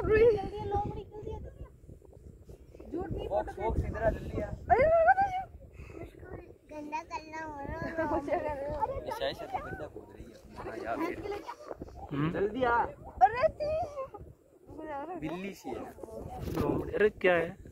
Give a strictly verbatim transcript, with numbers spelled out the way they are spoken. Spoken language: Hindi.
लोमड़ी कर दिया झूठ नहीं फोटो फोक्स इधर ले लिया। अरे गंदा करना हो रहा ऐसा ऐसा तो गंदा कूद रही है यार जल्दी आ। अरे बिल्ली सी है। अरे क्या है